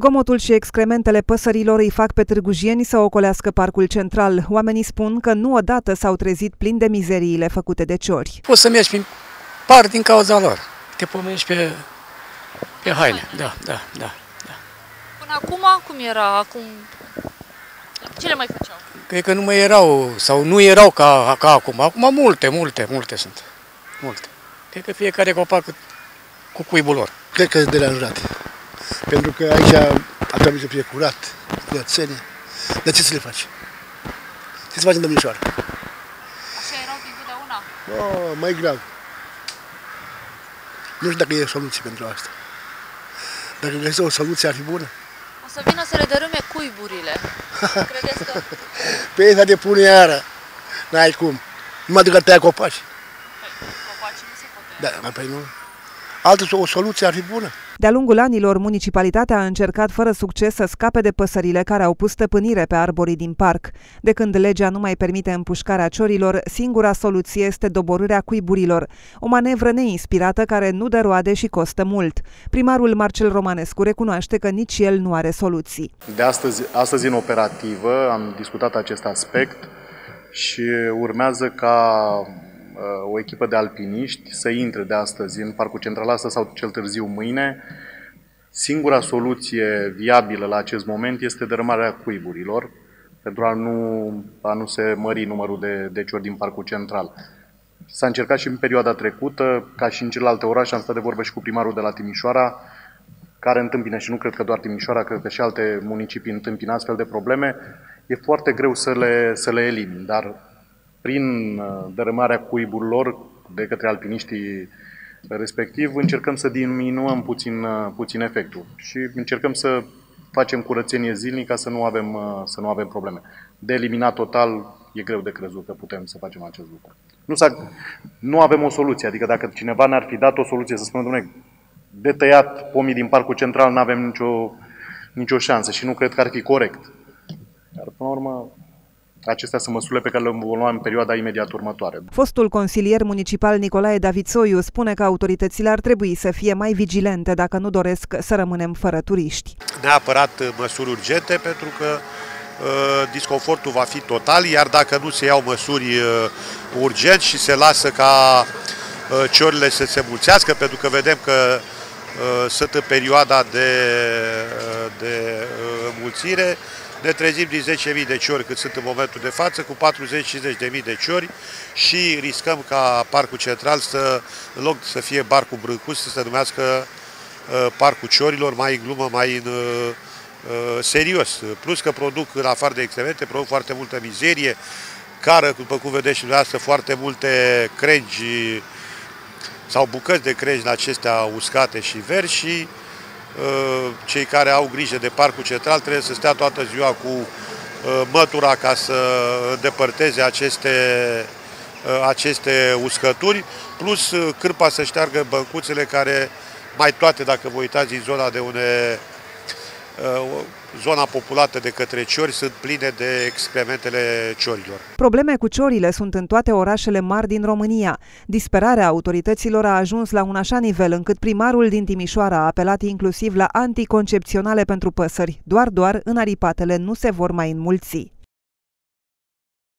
Zgomotul și excrementele păsărilor îi fac pe târgujieni să ocolească parcul central. Oamenii spun că nu odată s-au trezit plini de mizeriile făcute de ciori. Poți să mergi prin parc din cauza lor. Te pomenești pe haine. Da. Până acum, cum era? Ce le mai făceau? Cred că nu mai erau, sau nu erau ca acum. Acum multe sunt. Multe. Cred că fiecare copac cu cuibul lor. Cred că sunt deranjate. Pentru că aici ar trebui să fie curat, curățenie. De ce să le faci? Ce să facem, domnișoară? Așa erau din totdeauna? Mai grav. Nu știu dacă e soluție pentru asta. Dacă găsiți o soluție, ar fi bună. O să vină să le dărâme cuiburile. Credeți că... Pe ei de pune iară. N-ai cum. Numai decât tăia copaci. Copacii nu se pot tăia. Da, păi nu. O soluție ar fi bună. De-a lungul anilor, municipalitatea a încercat fără succes să scape de păsările care au pus stăpânire pe arborii din parc. De când legea nu mai permite împușcarea ciorilor, singura soluție este doborârea cuiburilor, o manevră neinspirată care nu dă roade și costă mult. Primarul Marcel Romanescu recunoaște că nici el nu are soluții. De astăzi în operativă am discutat acest aspect și urmează ca o echipă de alpiniști să intre de astăzi în Parcul Central, astăzi sau cel târziu mâine. Singura soluție viabilă la acest moment este dărâmarea cuiburilor, pentru a nu se mări numărul de ciori din Parcul Central. S-a încercat și în perioada trecută, ca și în celelalte orașe, am stat de vorbă și cu primarul de la Timișoara, care întâmpină, și nu cred că doar Timișoara, cred că și alte municipii întâmpină astfel de probleme. E foarte greu să le elimini, dar prin dărâmarea cuiburilor de către alpiniștii respectiv, încercăm să diminuăm puțin efectul și încercăm să facem curățenie zilnic ca să nu avem probleme. De eliminat total, e greu de crezut că putem să facem acest lucru. Nu avem o soluție, adică dacă cineva ne-ar fi dat o soluție să spună, dom'le, de tăiat pomii din Parcul Central, nu avem nicio șansă și nu cred că ar fi corect. Dar, până la urmă, acestea sunt măsurile pe care le vom lua în perioada imediat următoare. Fostul consilier municipal Nicolae Davidsoiu spune că autoritățile ar trebui să fie mai vigilente dacă nu doresc să rămânem fără turiști. Neapărat măsuri urgente, pentru că disconfortul va fi total, iar dacă nu se iau măsuri urgent și se lasă ca ciorile să se mulțească, pentru că vedem că sunt în perioada de înmulțire, ne trezim din 10.000 de ciori cât sunt în momentul de față, cu 40-50.000 de ciori și riscăm ca Parcul Central în loc să fie Parcul Brâncus, să se numească Parcul Ciorilor, mai în glumă, mai în serios. Plus că produc, în afară de excremente, produc foarte multă mizerie, cară, după cum vedeți și dumneavoastră, foarte multe crengi sau bucăți de crengi acestea uscate și verzi și cei care au grijă de Parcul Central trebuie să stea toată ziua cu mătura ca să îndepărteze aceste uscături, plus cârpa să șteargă băncuțele care, mai toate, dacă vă uitați, în zona zona populată de către ciori, sunt pline de excrementele ciorilor. Probleme cu ciorile sunt în toate orașele mari din România. Disperarea autorităților a ajuns la un așa nivel încât primarul din Timișoara a apelat inclusiv la anticoncepționale pentru păsări. Doar în aripatele nu se vor mai înmulți.